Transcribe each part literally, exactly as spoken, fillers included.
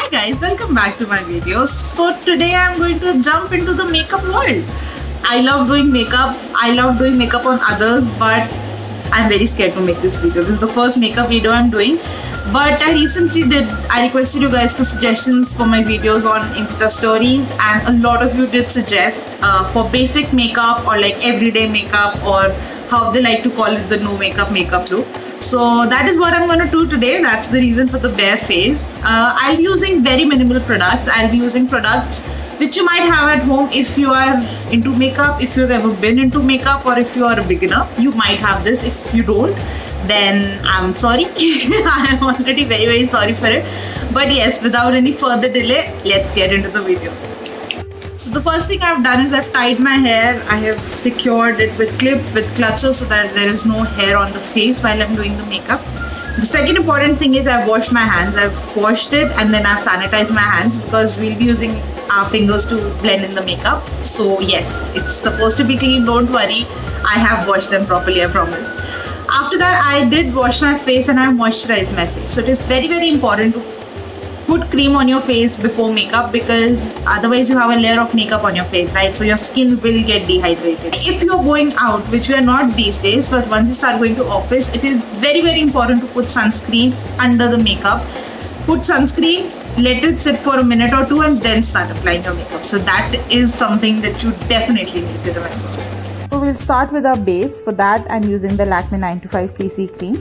Hi guys, welcome back to my video. So today I'm going to jump into the makeup world. I love doing makeup. I love doing makeup on others, but I'm very scared to make this video. This is the first makeup video I'm doing. But I recently did, I requested you guys for suggestions for my videos on Insta stories, and a lot of you did suggest uh, for basic makeup or like everyday makeup, or how they like to call it, the no makeup makeup look. So that is what I'm going to do today. That's the reason for the bare face. Uh, I'll be using very minimal products. I'll be using products which you might have at home if you are into makeup, if you've ever been into makeup, or if you are a beginner. You might have this. If you don't, then I'm sorry. I'm already very very sorry for it. But yes, without any further delay, let's get into the video. So the first thing I've done is I've tied my hair. I have secured it with clip, with clutches, so that there is no hair on the face while I'm doing the makeup. The second important thing is I've washed my hands. I've washed it and then I've sanitized my hands, because we'll be using our fingers to blend in the makeup. So yes, it's supposed to be clean, don't worry. I have washed them properly, I promise. After that, I did wash my face and I moisturized my face. So it is very very important to put cream on your face before makeup, because otherwise you have a layer of makeup on your face, right? So your skin will get dehydrated. If you're going out, which we are not these days, but once you start going to office, it is very very important to put sunscreen under the makeup. Put sunscreen, let it sit for a minute or two, and then start applying your makeup. So that is something that you definitely need to remember. So we'll start with our base. For that, I'm using the Lakme ninety-five C C cream.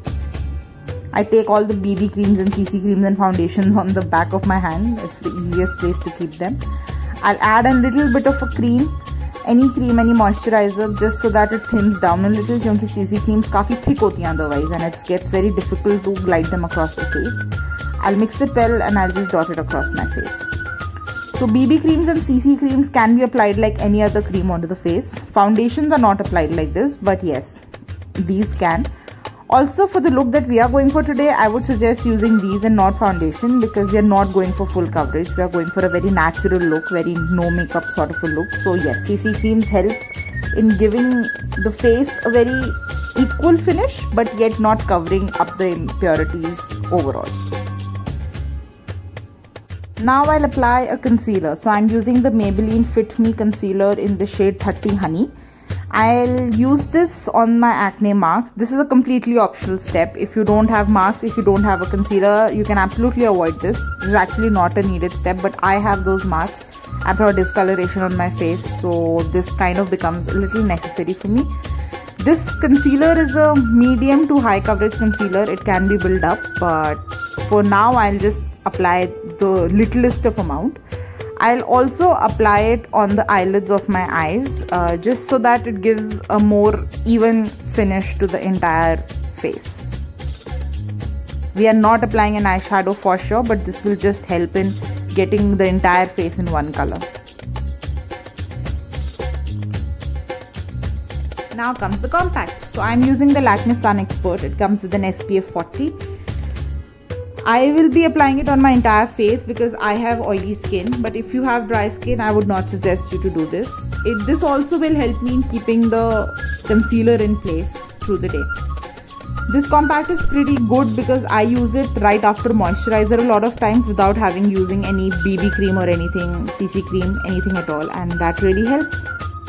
I take all the B B creams and C C creams and foundations on the back of my hand. It's the easiest place to keep them. I'll add a little bit of a cream, any cream, any moisturizer, just so that it thins down a little, because C C creams काफी thick होती हैं otherwise, and it gets very difficult to glide them across the face. I'll mix it well and I'll just dot it across my face. So B B creams and C C creams can be applied like any other cream onto the face. Foundations are not applied like this, but yes, these can. Also, for the look that we are going for today, I would suggest using these and not foundation, because we are not going for full coverage. We are going for a very natural look, very no makeup sort of a look. So yes, C C creams help in giving the face a very equal finish, but yet not covering up the impurities overall. Now I'll apply a concealer. So I'm using the Maybelline Fit Me concealer in the shade thirty Honey. I'll use this on my acne marks. This is a completely optional step. If you don't have marks, if you don't have a concealer, you can absolutely avoid this. This is actually not a needed step, but I have those marks. I've got discoloration on my face, so this kind of becomes a little necessary for me. This concealer is a medium to high coverage concealer. It can be built up, but for now I'll just apply the littlest of amount. I'll also apply it on the eyelids of my eyes, uh, just so that it gives a more even finish to the entire face. We are not applying an eyeshadow for sure, but this will just help in getting the entire face in one color. Now comes the compact. So I'm using the Lakme Sun Expert. It comes with an S P F forty. I will be applying it on my entire face because I have oily skin, but if you have dry skin, I would not suggest you to do this. It, this also will help me in keeping the concealer in place through the day. This compact is pretty good because I use it right after moisturizer a lot of times without having using any B B cream or anything, C C cream, anything at all, and that really helps.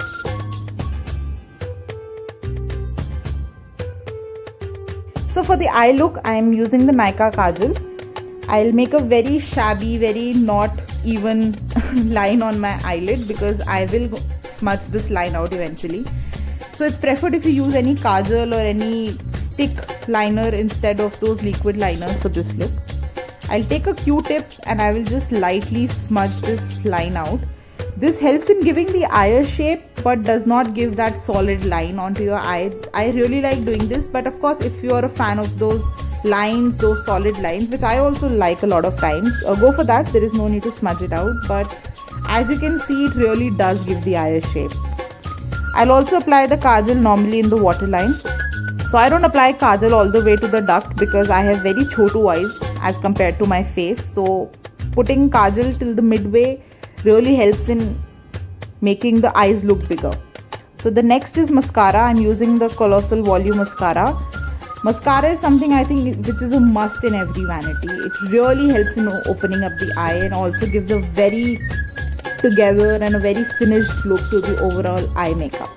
So for the eye look, I am using the Nykaa Kajal. I'll make a very shabby, very not even line on my eyelid, because I will smudge this line out eventually. So it's preferred if you use any kajal or any stick liner instead of those liquid liners for this look. I'll take a Q-tip and I will just lightly smudge this line out. This helps in giving the eye shape, but does not give that solid line onto your eye. I really like doing this, but of course if you are a fan of those lines, those solid lines, which I also like a lot of times, uh, go for that. There is no need to smudge it out, but as you can see, it really does give the eye shape. I'll also apply the kajal normally in the waterline. So I don't apply kajal all the way to the duct because I have very chotu eyes as compared to my face. So putting kajal till the midway really helps in making the eyes look bigger. So the next is mascara. I'm using the Colossal Volume Mascara. Mascara is something I think which is a must in every vanity. It really helps in opening up the eye and also gives a very together and a very finished look to the overall eye makeup.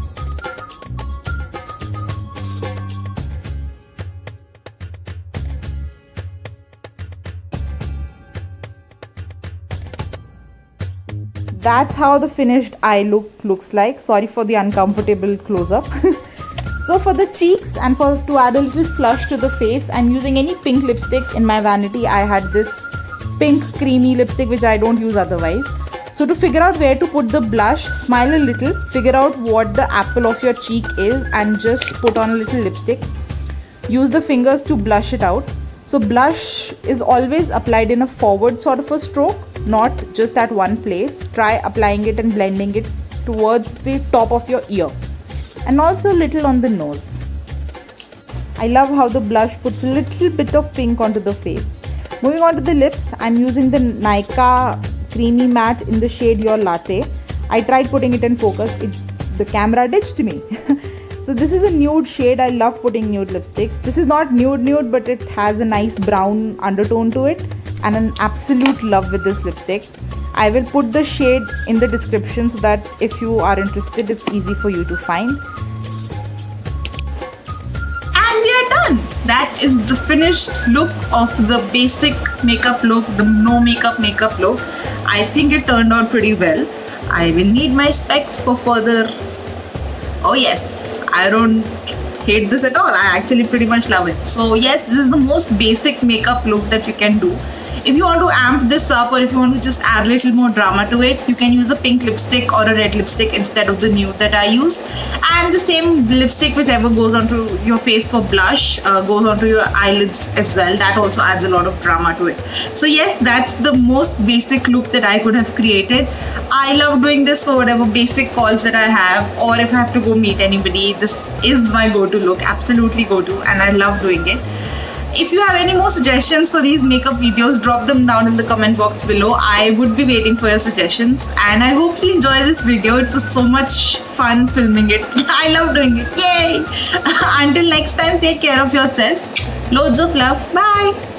That's how the finished eye look looks like. Sorry for the uncomfortable close-up. So for the cheeks and for to add a little flush to the face, I'm using any pink lipstick. In my vanity I had this pink creamy lipstick which I don't use otherwise. So to figure out where to put the blush, smile a little, figure out what the apple of your cheek is and just put on a little lipstick. Use the fingers to blush it out. So blush is always applied in a forward sort of a stroke, not just at one place. Try applying it and blending it towards the top of your ear and also a little on the nose. I love how the blush puts a little bit of pink onto the face. Moving on to the lips, I'm using the Nykaa Creamy Matte in the shade Your Latte. I tried putting it in focus, it, the camera ditched me. So this is a nude shade. I love putting nude lipsticks. This is not nude nude, but it has a nice brown undertone to it and an absolute love with this lipstick. I will put the shade in the description so that if you are interested, it's easy for you to find. And we are done. That is the finished look of the basic makeup look, the no makeup makeup look. I think it turned out pretty well. I will need my specs for further. Oh yes, I don't hate this at all. I actually pretty much love it. So yes, this is the most basic makeup look that you can do. If you want to amp this up or if you want to just add a little more drama to it, you can use a pink lipstick or a red lipstick instead of the nude that I use. And the same lipstick, whichever goes onto your face for blush, uh, goes onto your eyelids as well. That also adds a lot of drama to it. So yes, that's the most basic look that I could have created. I love doing this for whatever basic calls that I have, or if I have to go meet anybody, this is my go-to look, absolutely go-to, and I love doing it. If you have any more suggestions for these makeup videos, drop them down in the comment box below. I would be waiting for your suggestions, and I hope you enjoy this video. It was so much fun filming it. I love doing it. Yay! Until next time, take care of yourself. Loads of love. Bye.